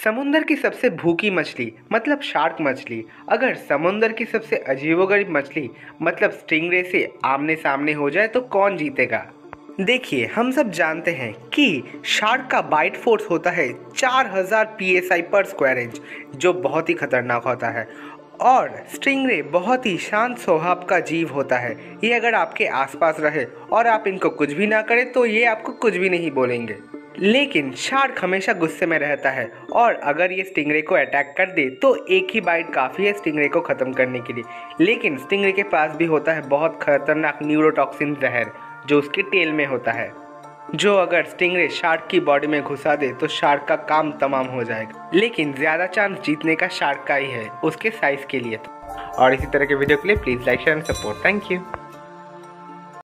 समुंदर की सबसे भूखी मछली मतलब शार्क मछली अगर समुंदर की सबसे अजीबोगरीब मछली मतलब स्टिंगरे से आमने सामने हो जाए तो कौन जीतेगा। देखिए, हम सब जानते हैं कि शार्क का बाइट फोर्स होता है 4000 psi पर स्क्वायर इंच, जो बहुत ही खतरनाक होता है। और स्टिंगरे बहुत ही शांत स्वभाव का जीव होता है। ये अगर आपके आसपास रहे और आप इनको कुछ भी ना करें तो ये आपको कुछ भी नहीं बोलेंगे। लेकिन शार्क हमेशा गुस्से में रहता है और अगर ये स्टिंगरे को अटैक कर दे तो एक ही बाइट काफ़ी है स्टिंगरे को ख़त्म करने के लिए। लेकिन स्टिंगरे के पास भी होता है बहुत खतरनाक न्यूरोटॉक्सिन जहर, जो उसके टेल में होता है, जो अगर स्टिंगरे शार्क की बॉडी में घुसा दे तो शार्क का काम तमाम हो जाएगा। लेकिन ज़्यादा चांस जीतने का शार्क का ही है, उसके साइज़ के लिए। और इसी तरह के वीडियो के लिए please like share and support. Thank you.